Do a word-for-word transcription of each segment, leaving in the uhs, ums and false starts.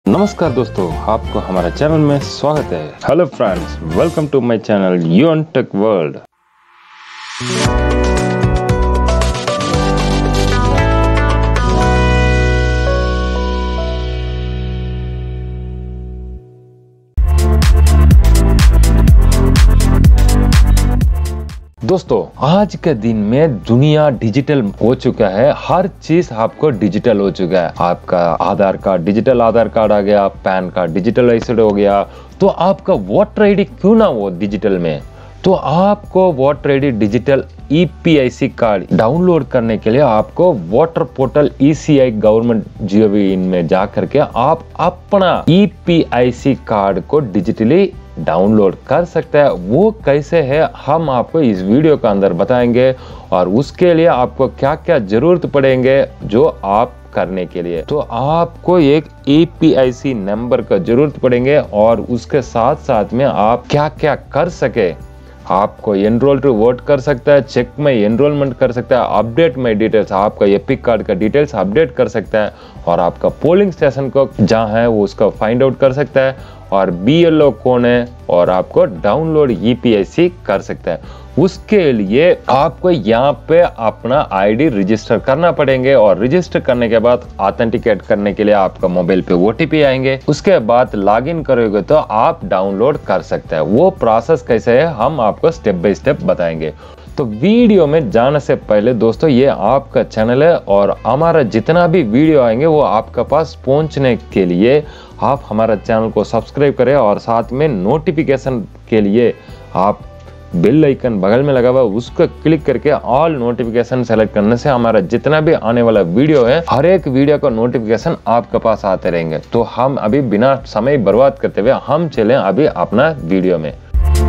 नमस्कार दोस्तों, आपको हमारे चैनल में स्वागत है। Hello friends, welcome to my channel यून टेक वर्ल्ड। दोस्तों, आज के दिन में दुनिया डिजिटल हो चुका है। हर चीज आपको डिजिटल हो चुका है। आपका Aadhaar card digital Aadhaar card आ गया, पैन कार्ड डिजिटल एसिड हो गया, तो आपका वोटर आईडी क्यों ना हो डिजिटल में। तो आपको voter ID digital E P I C card download करने के लिए आपको voter portal E C I government gov in में जा करके आप अपना E P I C card को डिजिटली डाउनलोड कर सकते हैं। वो कैसे है हम आपको इस वीडियो के अंदर बताएंगे, और उसके लिए आपको क्या क्या जरूरत पड़ेंगे जो आप करने के लिए। तो आपको एक ई पी आई सी नंबर का जरूरत पड़ेंगे, और उसके साथ साथ में आप क्या क्या कर सके। आपको एनरोल टू वोट कर सकता है, चेक में एनरोलमेंट कर सकता है, अपडेट में डिटेल्स, आपका एपिक कार्ड का डिटेल्स अपडेट कर सकता है, और आपका पोलिंग स्टेशन को जहां है वो उसका फाइंड आउट कर सकता है, और बी एल ओ कौन है, और आपको डाउनलोड ई पी आई सी कर सकता है। उसके लिए आपको यहाँ पे अपना आईडी रजिस्टर करना पड़ेंगे, और रजिस्टर करने के बाद ऑथेंटिकेट करने के लिए आपका मोबाइल पे ओ टी पी आएंगे। उसके बाद लॉगिन करोगे तो आप डाउनलोड कर सकते हैं। वो प्रोसेस कैसे है हम आपको स्टेप बाय स्टेप बताएंगे। तो वीडियो में जाने से पहले दोस्तों, ये आपका चैनल है, और हमारा जितना भी वीडियो आएंगे वो आपके पास पहुंचने के लिए आप हमारा चैनल को सब्सक्राइब करें, और साथ में नोटिफिकेशन के लिए आप बेल आइकन बगल में लगा हुआ उसको क्लिक करके ऑल नोटिफिकेशन सेलेक्ट करने से हमारा जितना भी आने वाला वीडियो है हर एक वीडियो का नोटिफिकेशन आपके पास आते रहेंगे। तो हम अभी बिना समय बर्बाद करते हुए हम चलें अभी अपना वीडियो में।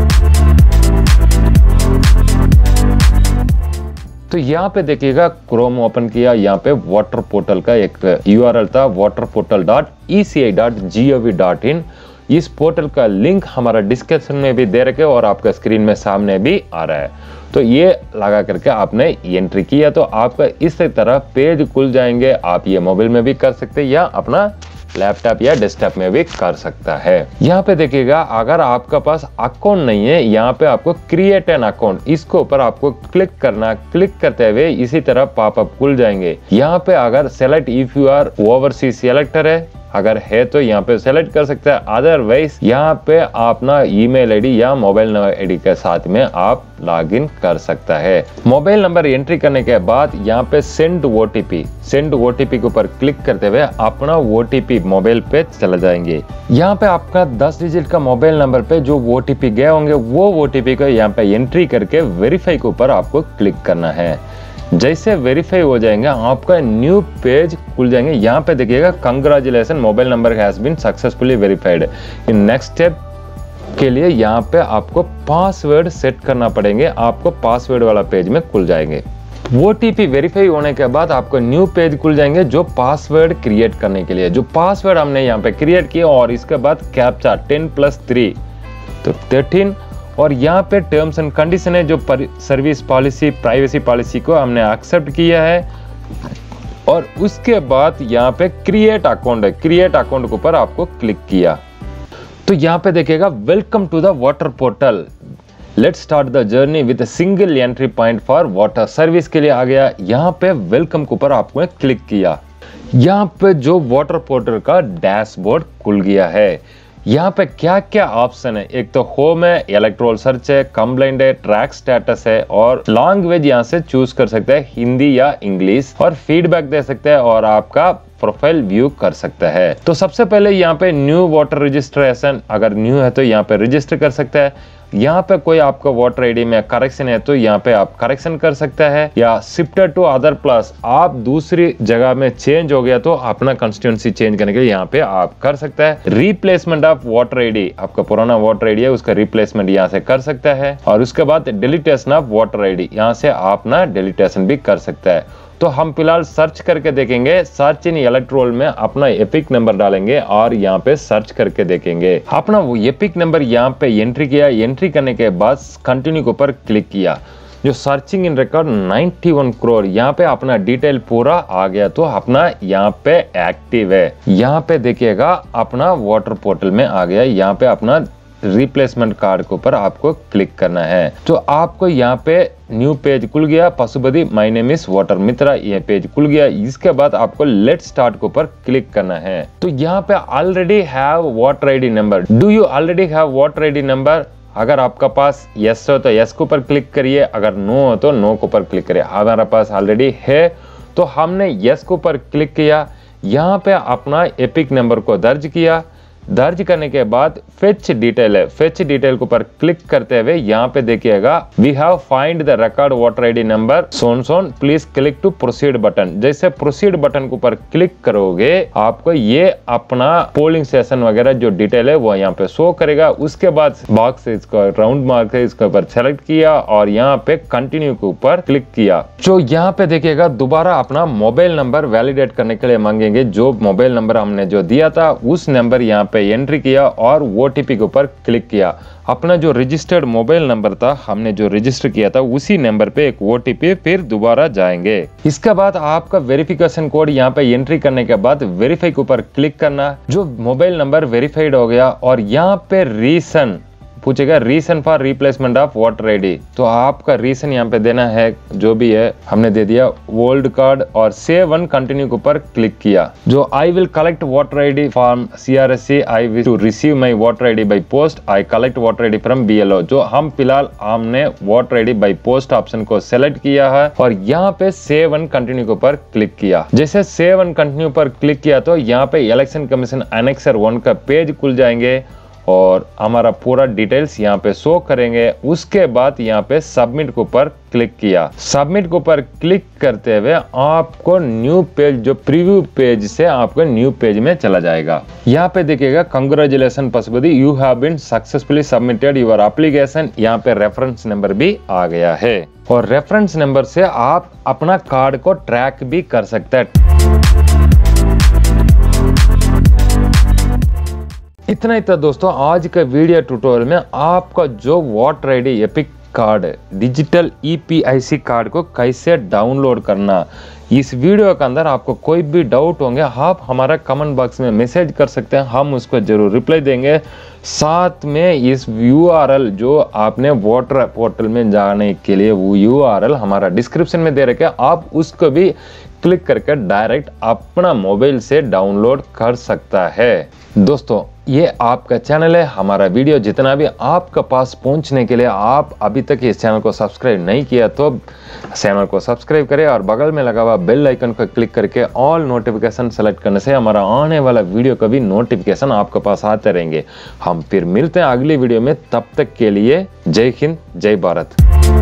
तो यहाँ पे देखिएगा, क्रोम ओपन किया, यहाँ पे वाटर पोर्टल का एक यू आर एल था, voter portal dot E C I dot G O V dot in. इस पोर्टल का लिंक हमारा डिस्क्रिप्शन में भी दे रखे, और आपका स्क्रीन में सामने भी आ रहा है। तो ये लगा करके आपने एंट्री किया तो आपका इस तरह पेज खुल जाएंगे। आप ये मोबाइल में भी कर सकते हैं या अपना लैपटॉप या डेस्कटॉप में भी कर सकता है। यहाँ पे देखिएगा, अगर आपका पास अकाउंट नहीं है, यहाँ पे आपको क्रिएट एन अकाउंट, इसको ऊपर आपको क्लिक करना। क्लिक करते हुए इसी तरह पॉपअप खुल जाएंगे। यहाँ पे अगर select if you are overseas selector है, अगर है तो यहाँ पे सेलेक्ट कर सकते हैं। अदरवाइज यहाँ पे अपना ईमेल आईडी या मोबाइल नंबर आईडी के साथ में आप लॉगिन कर सकता है। मोबाइल नंबर एंट्री करने के बाद यहाँ पे send O T P send O T P के ऊपर क्लिक करते हुए अपना ओ टी पी मोबाइल पे चला जाएंगे। यहाँ पे आपका दस डिजिट का मोबाइल नंबर पे जो ओ टी पी गए होंगे वो ओ टी पी को यहाँ पे एंट्री करके वेरीफाई के ऊपर आपको क्लिक करना है। जैसे वेरीफाई हो जाएंगे आपका न्यू पेज खुल जाएंगे। यहाँ पे देखिएगा, congratulation, mobile number has been successfully verified. इन नेक्स्ट स्टेप के लिए यहाँ पे आपको पासवर्ड सेट करना पड़ेंगे। आपको पासवर्ड वाला पेज में खुल जाएंगे। ओ टी पी वेरीफाई होने के बाद आपको न्यू पेज खुल जाएंगे जो पासवर्ड क्रिएट करने के लिए। जो पासवर्ड हमने यहाँ पे क्रिएट किया, और इसके बाद कैप्चा टेन प्लस थ्री तो थर्टीन, और यहाँ पे टर्म्स एंड कंडीशन है, जो सर्विस पॉलिसी प्राइवेसी पॉलिसी को हमने एक्सेप्ट किया है। और उसके बाद यहाँ पे क्रिएट अकाउंट है, क्रिएट अकाउंट के ऊपर आपको क्लिक किया तो यहाँ पे देखिएगा, welcome to the voter portal, let's start the journey with single entry point for voter service के लिए आ गया। यहाँ पे वेलकम के ऊपर आपको क्लिक किया। यहाँ पे जो वाटर पोर्टल का डैशबोर्ड खुल गया है। यहाँ पे क्या क्या ऑप्शन है, एक तो होम है, इलेक्ट्रोल सर्च है, कंप्लेंट है, ट्रैक स्टेटस है, और लैंग्वेज यहाँ से चूज कर सकते हैं, हिंदी या इंग्लिश, और फीडबैक दे सकते हैं, और आपका प्रोफाइल व्यू कर सकता है। तो सबसे पहले यहाँ पे न्यू वोटर रजिस्ट्रेशन, अगर न्यू है तो यहाँ पे रजिस्टर कर सकता है। यहाँ पे कोई आपका वोटर आईडी में करेक्शन है तो यहाँ पे आप करेक्शन कर सकता है, या शिफ्टेड टू अदर प्लस, आप दूसरी जगह में चेंज हो गया तो अपना कंस्टिट्यूंसी चेंज करने के लिए यहाँ पे आप कर सकता है। रिप्लेसमेंट ऑफ वोटर आईडी, आपका पुराना वोटर आईडी है उसका रिप्लेसमेंट यहाँ से कर सकता है। और उसके बाद डिलीटेशन ऑफ वोटर आईडी, यहाँ से आप ना डिलीटेशन भी कर सकता है। तो हम फिलहाल सर्च करके देखेंगे। सर्च इन इलेक्ट्रोल में अपना एपिक नंबर डालेंगे और यहाँ पे सर्च करके देखेंगे। अपना वो एपिक नंबर यहाँ पे एंट्री किया। एंट्री करने के बाद कंटिन्यू के ऊपर क्लिक किया जो सर्चिंग इन रिकॉर्ड इक्यानवे करोड़, यहाँ पे अपना डिटेल पूरा आ गया तो अपना यहाँ पे एक्टिव है। यहाँ पे देखिएगा अपना वाटर पोर्टल में आ गया, यहाँ पे अपना रिप्लेसमेंट कार्ड के ऊपर आपको क्लिक करना है। तो आपको यहाँ पे न्यू पेज खुल गया, Pashupati my name is voter Mitra, ये पेज खुल गया। इसके बाद आपको लेट स्टार्ट के ऊपर क्लिक करना है। तो यहाँ पे already have voter ID number, do you already have voter ID number? अगर आपका पास यस हो तो यस के ऊपर क्लिक करिए, अगर नो हो तो नो के ऊपर क्लिक करिए। हमारा पास ऑलरेडी है तो हमने यस के ऊपर क्लिक किया। यहाँ पे अपना एपिक नंबर को दर्ज किया। दर्ज करने के बाद फेच डिटेल है, फेच डिटेल के ऊपर क्लिक करते हुए यहाँ पे देखिएगा we have find the record voter ID number सोन सोन, please click to proceed button. जैसे प्रोसीड बटन के ऊपर क्लिक करोगे आपको ये अपना पोलिंग सेशन वगैरह जो डिटेल है वो यहाँ पे शो करेगा। उसके बाद बॉक्स इसको राउंड मार्क है, इसके ऊपर सेलेक्ट किया और यहाँ पे कंटिन्यू के ऊपर क्लिक किया। तो यहाँ पे देखिएगा दोबारा अपना मोबाइल नंबर वैलिडेट करने के लिए मांगेंगे। जो मोबाइल नंबर हमने जो दिया था उस नंबर यहाँ पे एंट्री किया और ओटीपी के ऊपर क्लिक किया। अपना जो रजिस्टर्ड मोबाइल नंबर था, हमने जो रजिस्टर किया था उसी नंबर पे एक ओटीपी फिर दोबारा जाएंगे। इसके बाद आपका वेरिफिकेशन कोड यहाँ पे एंट्री करने के बाद वेरीफाई के ऊपर क्लिक करना। जो मोबाइल नंबर वेरीफाइड हो गया और यहाँ पे रीजन पूछेगा, reason for replacement of voter ID. तो आपका रीजन यहाँ पे देना है, जो भी है हमने दे दिया ओल्ड कार्ड और सेव वन कंटिन्यू के ऊपर क्लिक किया। जो I will collect voter ID from CRSC, I will to receive my voter ID by post, I collect voter ID from BLO. जो हम फिलहाल हमने voter ID by post option को select किया है और यहाँ पे सेव वन कंटिन्यू के ऊपर क्लिक किया। जैसे सेव वन कंटिन्यू पर क्लिक किया तो यहाँ पे इलेक्शन कमीशन एनेक्सर वन का पेज खुल जाएंगे और हमारा पूरा डिटेल्स यहाँ पे शो करेंगे। उसके बाद यहाँ पे सबमिट के ऊपर क्लिक किया। सबमिट के ऊपर क्लिक करते हुए आपको न्यू पेज, जो प्रीव्यू पेज से आपको न्यू पेज में चला जाएगा। यहाँ पे देखिएगा congratulation Pashupati, you have been successfully submitted your application. यहाँ पे रेफरेंस नंबर भी आ गया है और रेफरेंस नंबर से आप अपना कार्ड को ट्रैक भी कर सकते हैं। इतना ही था दोस्तों आज का वीडियो ट्यूटोरियल में। आपका जो voter ID EPIC card digital E P I C card को कैसे डाउनलोड करना, इस वीडियो के अंदर आपको कोई भी डाउट होंगे आप हमारा कमेंट बॉक्स में मैसेज कर सकते हैं, हम उसको जरूर रिप्लाई देंगे। साथ में इस यूआरएल जो आपने वाटर पोर्टल में जाने के लिए वो यूआरएल हमारा डिस्क्रिप्शन में दे रखे, आप उसको भी क्लिक करके डायरेक्ट अपना मोबाइल से डाउनलोड कर सकता है। दोस्तों ये आपका चैनल है, हमारा वीडियो जितना भी आपके पास पहुंचने के लिए आप अभी तक इस चैनल को सब्सक्राइब नहीं किया तो चैनल को सब्सक्राइब करें और बगल में लगा हुआ बेल आइकन को क्लिक करके ऑल नोटिफिकेशन सेलेक्ट करने से हमारा आने वाला वीडियो का भी नोटिफिकेशन आपके पास आते रहेंगे। हम फिर मिलते हैं अगली वीडियो में, तब तक के लिए जय हिंद जय भारत।